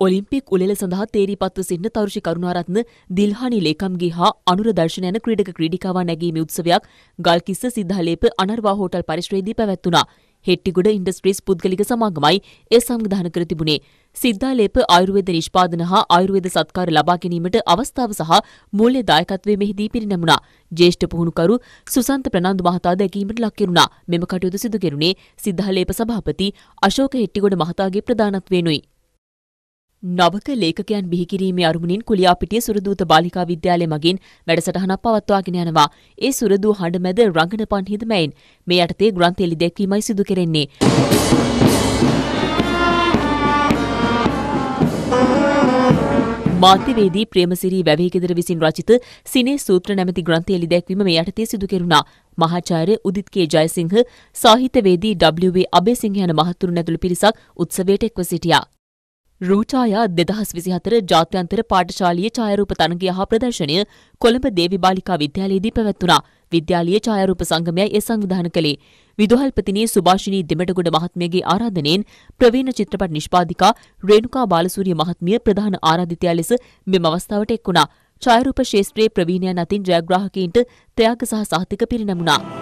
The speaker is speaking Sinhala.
ඔලිම්පික් උළෙල සඳහා තේරීපත්ව සිටින තරුෂි කරුණාරත්න, දිල්හානි ලේකම්ගේ හා අනුර දර්ශන යන ක්‍රීඩක ක්‍රීඩිකාවන් නැගීමේ උත්සවයක් ගල්කිස්ස සිද්ධාලේප අනර්වා හෝටල් පරිශ්‍රයේදී පැවැත්වුණා. හෙට්ටිගොඩ ඉන්ඩස්ට්‍රීස් පුද්ගලික සමාගමයි ඒ සංවිධානය කර තිබුණේ. සිද්ධාලේප ආයුර්වේද නිෂ්පාදන හා ආයුර්වේද සත්කාර ලබා ගැනීමට අවස්ථාව සහ මූල්‍ය දායකත්වයේ මෙහිදී පිරිනැමුණා. ජ්‍යෙෂ්ඨ පුහුණුකරු සුසන්ත ප්‍රනන්දු මහතා දැකීමට ලක් කෙරුණා. මෙම කටයුතු සිදු කෙරුණේ සිද්ධාලේප සභාපති අශෝක හෙට්ටිගොඩ මහතාගේ ප්‍රධානත්වයෙනුයි. නවක ලේඛකයන් බිහිකිරීමේ අරමුණින් කුලියාපිටිය සුරදූත බාලිකා විද්‍යාලය මගින් වැඩසටහනක් පවත්වාගෙන යනවා. ඒ සුරදූ හඬ මැද රංගන පන්හිද මැයින් මේ යටතේ ග්‍රන්ථ එළි දැක්වීමයි සිදු කෙරෙන්නේ. මාධ්‍යවේදී ප්‍රේමසිරි වැවේගෙදර විසින් රචිත සිනේ සූත්‍ර නැමැති ග්‍රන්ථ එළි දැක්වීම මේ යටතේ සිදු කෙරුණා. මහාචාර්ය උදිත් කේ ජයසිංහ, සාහිත්‍යවේදී W.A. අබේසිංහ යන මහතුරුන් ඇතුළු පිරිසක් උත්සවයට එක්ව සිටියා. රූචායා 2024 ජාත්‍යන්තර පාඨශාලීය ඡායාරූප තරඟය හා ප්‍රදර්ශනය කොළඹ දේවි බාලිකා විද්‍යාලයේදී පැවැත්වුණා. විද්‍යාලීය ඡායාරූප සංගමයයි ඒ සංවිධානය කළේ. විදුහල්පතිනී සුභාෂිනී දෙමටගොඩ මහත්මියගේ ආරාධනයෙන් ප්‍රවීණ චිත්‍රපට නිෂ්පාදිකා රේණුකා බාලසූරිය මහත්මිය ප්‍රධාන ආරාධිතයා ලෙස මෙම අවස්ථාවට එක් වුණා. ඡායාරූප ශාස්ත්‍රයේ ප්‍රවීණයන් අතින් ජයග්‍රාහකයින්ට ත්‍යාග සහ සහතික පිරිනැමුණා.